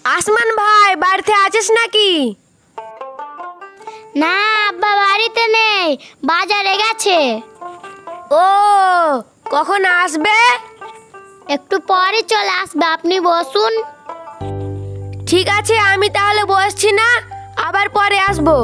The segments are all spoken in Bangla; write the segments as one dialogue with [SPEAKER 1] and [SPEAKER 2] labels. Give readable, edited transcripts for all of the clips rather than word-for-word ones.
[SPEAKER 1] আসমান ভাই বাড়িতে আছিস নাকি?
[SPEAKER 2] না আব্বা বাড়িতে নেই, বাজারে গেছে।
[SPEAKER 1] ও, কখন আসবে?
[SPEAKER 2] একটু পরে চলে আসবে, আপনি বসুন।
[SPEAKER 1] ঠিক আছে, আমি তাহলে বসছি না, আবার পরে আসবো।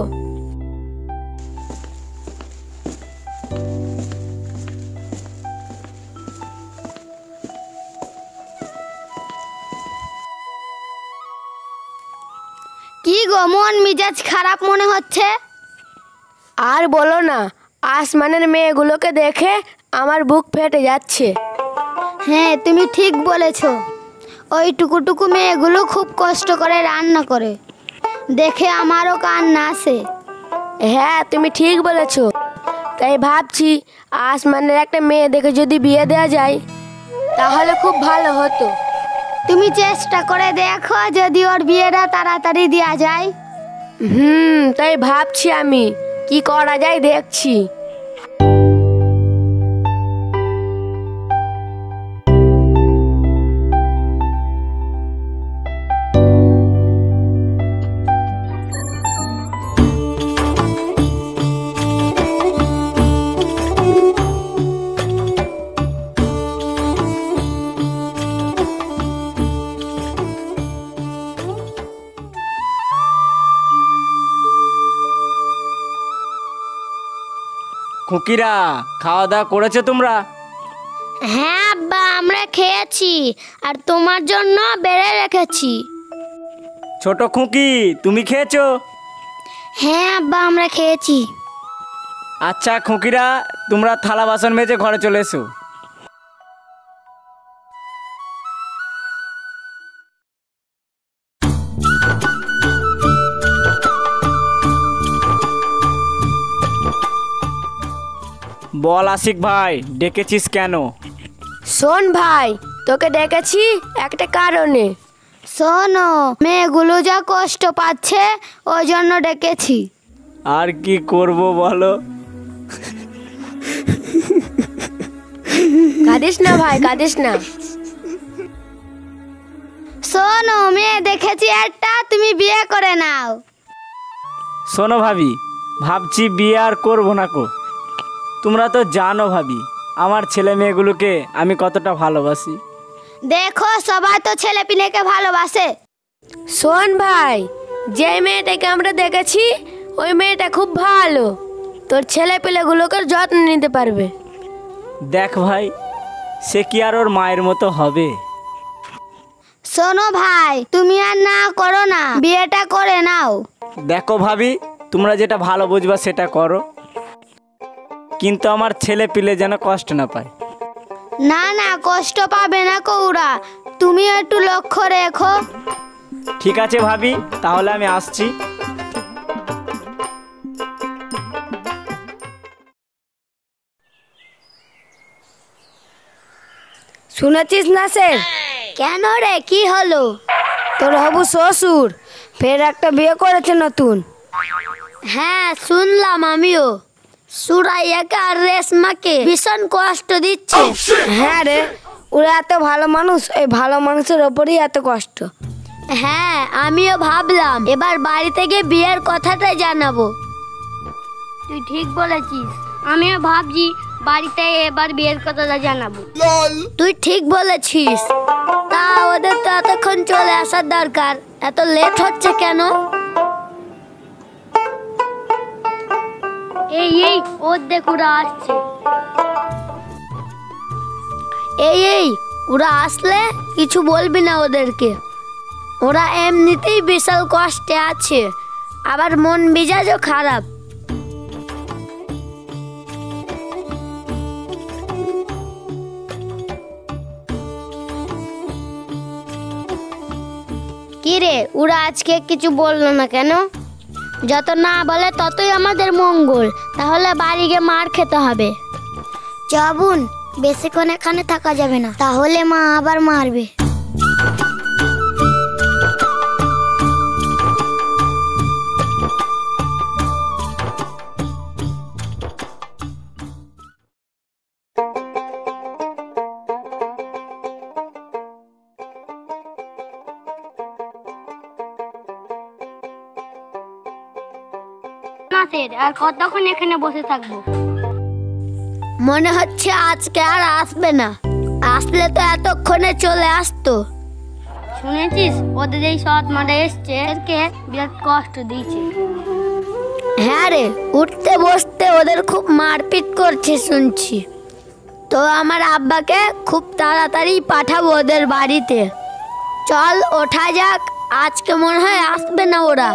[SPEAKER 2] কি গো, মন মেজাজ খারাপ মনে হচ্ছে?
[SPEAKER 1] আর বলো না, আসমানের মেয়েগুলোকে দেখে আমার বুক ফেটে যাচ্ছে।
[SPEAKER 2] হ্যাঁ, তুমি ঠিক বলেছ। ওই টুকুটুকু মেয়েগুলো খুব কষ্ট করে রান্না করে, দেখে আমারও কান্না আসে।
[SPEAKER 1] হ্যাঁ, তুমি ঠিক বলেছো। তাই ভাবছি আসমানের একটা মেয়ে দেখে যদি বিয়ে দেওয়া যায় তাহলে খুব ভালো হতো।
[SPEAKER 2] তুমি চেষ্টা করে দেখো যদি ওর বিয়েটা তাড়াতাড়ি দেওয়া যায়।
[SPEAKER 1] তাই ভাবছি আমি কি করা যায় দেখছি।
[SPEAKER 3] খুকিরা, খাওয়া দাওয়া করেছো তোমরা?
[SPEAKER 2] হ্যাঁ আব্বা, আমরা খেয়েছি, আর তোমার জন্য বেড়ে রেখেছি।
[SPEAKER 3] ছোট খুকি, তুমি খেয়েছো?
[SPEAKER 2] হ্যাঁ আব্বা, আমরা খেয়েছি।
[SPEAKER 3] আচ্ছা খুকিরা, তোমরা থালা বাসন মেজে ঘরে চলে এসো। বল আশিক ভাই, ডেকেছিস কেন?
[SPEAKER 1] শোন ভাই, তোকে ডেকেছি একটা কারণে।
[SPEAKER 2] শোনো, মেয়েগুলো যা কষ্ট পাচ্ছে ওই জন্য ডেকেছি।
[SPEAKER 3] আর কি করব বলো?
[SPEAKER 1] কাঁদিস না ভাই, কাঁদিস না।
[SPEAKER 2] শোনো, মেয়ে দেখেছি একটা, তুমি বিয়ে করে নাও।
[SPEAKER 3] শোনো ভাবি, ভাবছি বিয়ে আর করবো না কো। তোমরা তো জানো ভাবি, আমার ছেলে মেয়েগুলোকে আমি কতটা ভালোবাসি।
[SPEAKER 2] দেখো, সবাই তো ছেলে পিলেকে ভালোবাসে।
[SPEAKER 1] শোন ভাই, যে মেয়েটাকে আমরা দেখেছি ওই মেয়েটা খুব ভালো, তোর ছেলে পেলেগুলোকে যত্ন নিতে পারবে।
[SPEAKER 3] দেখ ভাই, সে কি আর ওর মায়ের মতো হবে?
[SPEAKER 2] শোনো ভাই, তুমি আর না করো না, বিয়েটা করে নাও।
[SPEAKER 3] দেখো ভাবি, তোমরা যেটা ভালো বুঝবা সেটা করো, কিন্তু আমার ছেলে পিলে যেন কষ্ট না পায়।
[SPEAKER 2] না না, কষ্ট পাবে না কৌরা, তুমি একটু লক্ষ্য রেখো।
[SPEAKER 3] ঠিক আছে ভাবি, তাহলে আমি আসছি।
[SPEAKER 1] শুনেছিস না স্যার?
[SPEAKER 2] কেন রে, কি হলো?
[SPEAKER 1] তোর হবু শ্বশুর ফের একটা বিয়ে করেছে নতুন।
[SPEAKER 2] হ্যাঁ শুনলাম আমিও। সুরাইয়াকে আর রেশমাকে ভীষণ কষ্ট দিচ্ছে।
[SPEAKER 1] হ্যাঁ রে, ওরা এত ভালো মানুষ, এই ভালো মানুষের ওপরই এত কষ্ট।
[SPEAKER 2] হ্যাঁ, আমিও ভাবলাম এবার বাড়িতে গিয়ে বিয়ের কথাটাই জানাবো। তুই ঠিক বলেছিস, আমিও ভাবছি বাড়িতে এবার বিয়ের কথাটা জানাবো। তুই ঠিক বলেছিস। তা ওদের তো এতক্ষণ চলে আসার দরকার, এত লেট হচ্ছে কেন? এই এই, ওর দেখ ওরা আসছে। এই ওরা আসলে কিছু বলবি না ওদেরকে, ওরা এমনিতেই বিশাল কষ্টে আছে, আবার মন মেজাজও খারাপ। কিরে, ওরা আজকে কিছু বললো না কেন? যত না বলে ততই আমাদের মঙ্গল, তাহলে বাড়ি গিয়ে মার খেতে হবে। যাবুন, বেশিক্ষণ এখানে থাকা যাবে না, তাহলে মা আবার মারবে। মাসের, আর কতক্ষণ এখানে বসে থাকবো? মনে হচ্ছে আজকে আর আসবে না, আসলে তো এতক্ষণে চলে আসতো। শুনেছিস ওদের এই সৎ মাঠে এসছে, এদেরকে বিরাট কষ্ট দিয়েছে। হ্যাঁ রে, উঠতে বসতে ওদের খুব মারপিট করছে শুনছি। তো আমার আব্বাকে খুব তাড়াতাড়ি পাঠাবো ওদের বাড়িতে। চল ওঠা যাক, আজকে মনে হয় আসবে না ওরা।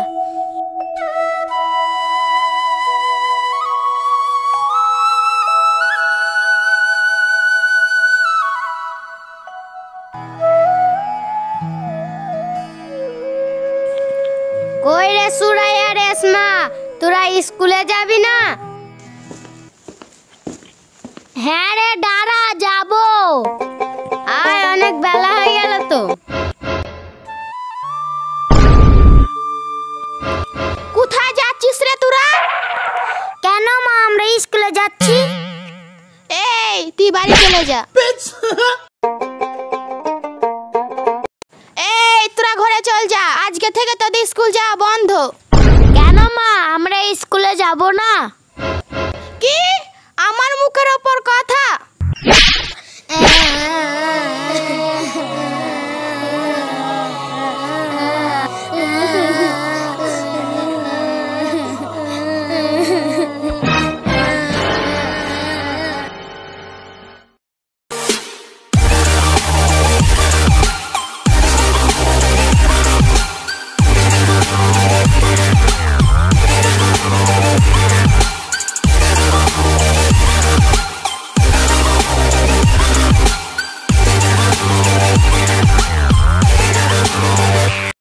[SPEAKER 2] কই রে সুরাইয়া রেশমা, তোরা স্কুলে যাবি না? হ্যাঁ রে দাঁড়া, যাবো। আয়, অনেক বেলা হয়ে গেল তো। কোথায় যাচ্ছিস রে তোরা? কেন মা, আমরা স্কুলে যাচ্ছি। এই তুই বাড়ি চলে যা। এই তোরা ঘরে চল যা, আজকে থেকে তোদের স্কুল যাওয়া বন্ধ। কেন মা, আমরা স্কুলে যাব না?